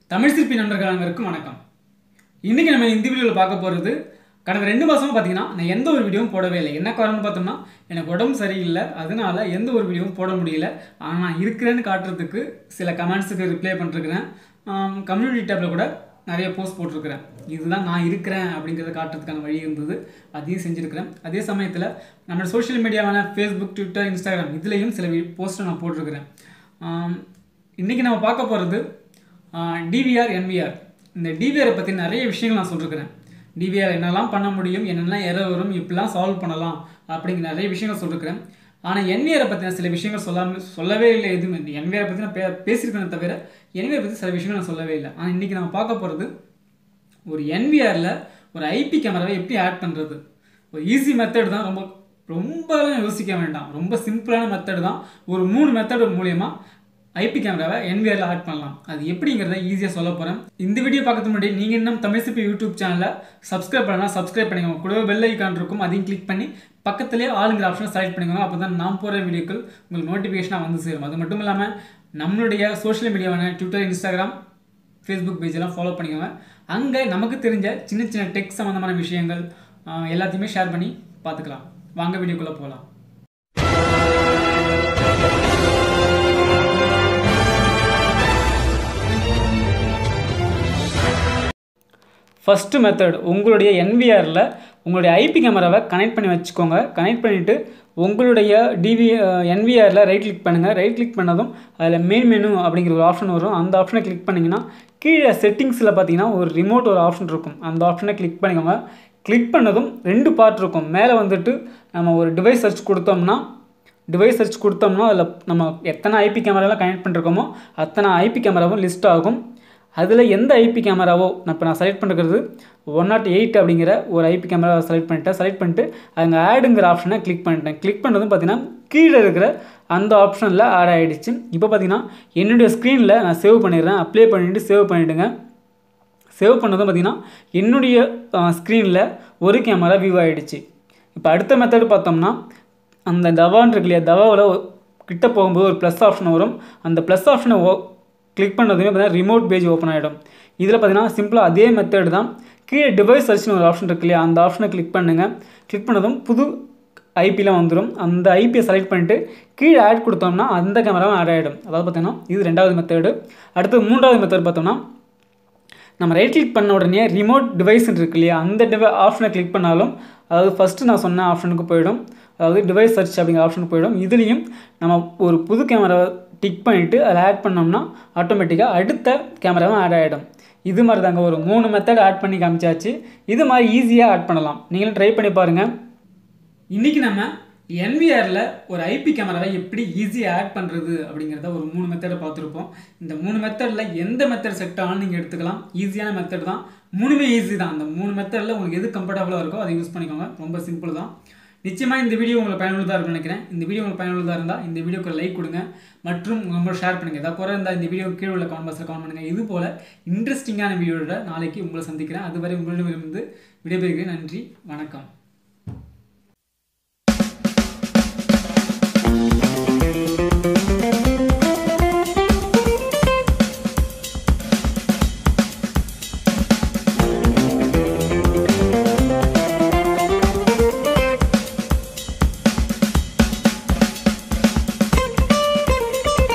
தமிழ் சிற்பி நண்பர்கள் அனைவருக்கும் வணக்கம். இன்னைக்கு நம்ம இந்த வீடியோவில் பார்க்க போகிறது, கடந்த 2 மாதமாக பார்த்தீங்கன்னா நான் எந்த ஒரு வீடியோவும் போடவே இல்லை. என்ன காரணம்னு பார்த்தோம்னா, எனக்கு உடம்பு சரியில்லை, அதனால எந்த ஒரு வீடியோவும் போட முடியல. ஆனால் நான் இருக்கிறேன்னு காட்டுறதுக்கு சில கமெண்ட்ஸுக்கு ரிப்ளை பண்ணிருக்கிறேன். கம்யூனிட்டி டேப்பில் கூட நிறைய போஸ்ட் போட்டிருக்கிறேன். இதுதான் நான் இருக்கிறேன் அப்படிங்கிறத காட்டுறதுக்கான வழி இருந்தது, அதையும் செஞ்சுருக்கிறேன். அதே சமயத்தில் நம்ம சோஷியல் மீடியாவான ஃபேஸ்புக், ட்விட்டர், இன்ஸ்டாகிராம் இதுலேயும் சில போஸ்ட்டை நான் போட்டிருக்கிறேன். இன்றைக்கி நம்ம பார்க்க போகிறது டிவிஆர், என்விஆர். இந்த டிவிஆரை பற்றி நிறைய விஷயங்கள் நான் சொல்லியிருக்கிறேன். டிவிஆர் என்னெல்லாம் பண்ண முடியும், என்னெல்லாம் எரர் வரும், இப்படிலாம் சால்வ் பண்ணலாம் அப்படிங்கிற நிறைய விஷயங்கள் சொல்லியிருக்கிறேன். ஆனால் என்விஆரை பற்றின சில விஷயங்கள் சொல்லவே இல்லை. எதுவுமே என்விஆரை பற்றி நான் பேசியிருக்கேனே தவிர என்விஆர் பற்றி சில விஷயங்கள் நான் சொல்லவே இல்லை. ஆனால் இன்றைக்கி நம்ம பார்க்க போகிறது ஒரு என்விஆரில் ஒரு ஐபி கேமராவை எப்படி ஆட் பண்ணுறது. ஒரு ஈஸி மெத்தட் தான், ரொம்பலாம் யோசிக்க வேண்டாம், ரொம்ப சிம்பிளான மெத்தட் தான். ஒரு 3 மெத்தட் மூலயமா ஐபி கேமராவை என்விஆரில் ஆட் பண்ணலாம். அது எப்படிங்கிறத ஈஸியாக சொல்ல போகிறேன். இந்த வீடியோ பார்க்கறதுக்கு முன்னாடி நீங்கள் இன்னும் தமிழ் சிற்பி யூடியூப் சேனலை சப்ஸ்கிரைப் பண்ணலாம், சப்ஸ்கிரைப் பண்ணிக்கோங்க. கூடவே பெல் ஐக்கான் இருக்கும், அதையும் கிளிக் பண்ணி பக்கத்துலேயே ஆளுங்கிற ஆப்ஷனை செலக்ட் பண்ணிக்கோங்க. அப்போ தான் நான் போகிற வீடியோக்கள் உங்களுக்கு நோட்டிஃபிகேஷனாக வந்து சேரும். அது மட்டும் இல்லாமல் நம்மளுடைய சோஷியல் மீடியாவான ட்விட்டர், இன்ஸ்டாகிராம், ஃபேஸ்புக் பேஜெல்லாம் ஃபாலோ பண்ணிக்கோங்க. அங்கே நமக்கு தெரிஞ்ச சின்ன சின்ன டெக் சம்மந்தமான விஷயங்கள் எல்லாத்தையுமே ஷேர் பண்ணி பார்த்துக்கலாம். வாங்க வீடியோக்குள்ளே போகலாம். ஃபஸ்ட்டு மெத்தட், உங்களுடைய என்விஆரில் உங்களுடைய ஐபி கேமராவை கனெக்ட் பண்ணி வச்சுக்கோங்க. கனெக்ட் பண்ணிவிட்டு உங்களுடைய என்விஆரில் ரைட் கிளிக் பண்ணுங்கள். ரைட் கிளிக் பண்ணதும் அதில் மெயின் மெனு அப்படிங்கிற ஒரு ஆப்ஷன் வரும். அந்த ஆப்ஷனை கிளிக் பண்ணிங்கன்னா கீழே செட்டிங்ஸில் பார்த்தீங்கன்னா ஒரு ரிமோட் ஒரு ஆப்ஷன் இருக்கும். அந்த ஆப்ஷனை கிளிக் பண்ணிக்கோங்க. கிளிக் பண்ணதும் 2 பார்ட் இருக்கும். மேலே வந்துட்டு நம்ம ஒரு டிவைஸ் சர்ச் கொடுத்தோம்னா அதில் நம்ம எத்தனை ஐபி கேமராலாம் கனெக்ட் பண்ணிருக்கோமோ அத்தனை ஐபி கேமராவும் லிஸ்ட் ஆகும். அதில் எந்த ஐபி கேமராவோ இப்போ நான் செலக்ட் பண்ணுறது 108 அப்படிங்கிற ஒரு ஐபி கேமராவை செலக்ட் பண்ணிட்டு அங்கே ஆடுங்கிற ஆப்ஷனை கிளிக் பண்ணிட்டேன். கிளிக் பண்ணதும் பார்த்தீங்கன்னா கீழே இருக்கிற அந்த ஆப்ஷனில் ஆட் ஆகிடுச்சு. இப்போ பார்த்தீங்கன்னா என்னுடைய ஸ்க்ரீனில் நான் சேவ் பண்ணிடுறேன். அப்ளை பண்ணிவிட்டு சேவ் பண்ணிவிடுங்க. சேவ் பண்ணதும் பார்த்தீங்கன்னா என்னுடைய ஸ்க்ரீனில் ஒரு கேமரா வியூ ஆகிடுச்சு. இப்போ அடுத்த மெத்தட் பார்த்தோம்னா, அந்த தவான்னு இருக்கு இல்லையா, தவாவில் கிட்ட போகும்போது ஒரு ப்ளஸ் ஆப்ஷன் வரும். அந்த ப்ளஸ் ஆப்ஷனை கிளிக் பண்ணதுமே பார்த்தீங்கன்னா ரிமோட் பேஜ் ஓப்பன் ஆகிடும். இதில் பார்த்தீங்கன்னா சிம்பிளாக அதே மெத்தட் தான். கீழே டிவைஸ் சர்ச்னு ஒரு ஆப்ஷன் இருக்கு இல்லையா, அந்த ஆப்ஷனை கிளிக் பண்ணுங்கள். கிளிக் பண்ணதும் புது ஐபிலாம் வந்துடும். அந்த ஐபியை செலக்ட் பண்ணிட்டு கீழே ஆட் கொடுத்தோம்னா அந்த கேமராவும் ஆட் ஆகிடும். அதாவது பார்த்தீங்கன்னா இது 2வது மெத்தடு. அடுத்து 3வது மெத்தட் பார்த்தோம்னா, நம்ம ரைட் கிளிக் பண்ண உடனே ரிமோட் டிவைஸ் இருக்கு இல்லையா, அந்த ஆப்ஷனை கிளிக் பண்ணாலும், அதாவது ஃபஸ்ட்டு நான் சொன்ன ஆப்ஷனுக்கு போயிடும், அதாவது டிவைஸ் சர்ச் அப்படிங்கிற ஆப்ஷனுக்கு போயிடும். இதுலேயும் நம்ம ஒரு புது கேமராவை டிக் பண்ணிவிட்டு அதில் ஆட் பண்ணோம்னா ஆட்டோமேட்டிக்காக அடுத்த கேமராவும் ஆட் ஆகிடும். இது மாதிரி தாங்க ஒரு 3 மெத்தட் ஆட் பண்ணி காமிச்சாச்சு. இது மாதிரி ஈஸியாக ஆட் பண்ணலாம். நீங்களும் ட்ரை பண்ணி பாருங்கள். இன்றைக்கி நம்ம என்விஆரில் ஒரு ஐபி கேமராவை எப்படி ஈஸியாக ஆட் பண்ணுறது அப்படிங்கிறத ஒரு 3 மெத்தடை பார்த்துருப்போம். இந்த 3 மெத்தடில் எந்த மெத்தட் செட் ஆனாலும் நீங்கள் எடுத்துக்கலாம். ஈஸியான மெத்தட் தான், 3மே ஈஸி தான். அந்த 3 மெத்தடில் உங்களுக்கு எது கம்ஃபர்டபுளாக இருக்கோ அதை யூஸ் பண்ணிக்கோங்க. ரொம்ப சிம்பிள் தான். நிச்சயமாக இந்த வீடியோ உங்களுக்கு பயனுள்ளதாக இருக்கும்னு நினைக்கிறேன். இந்த வீடியோ உங்களுக்கு பயனுள்ளதாக இருந்தால் இந்த வீடியோக்கு லைக் கொடுங்க மற்றும் உங்களோட ஷேர் பண்ணுங்கள். ஏதாவது குறை இருந்தால் இந்த வீடியோ கீழே உள்ள கமெண்ட் பாக்ஸில் கமெண்ட் பண்ணுங்கள். இது போல் இன்ட்ரெஸ்டிங்கான வீடியோட நாளைக்கு உங்களை சந்திக்கிறேன். அதுவரை உங்களிடமிருந்து விடைபெறுகிறேன். நன்றி, வணக்கம்.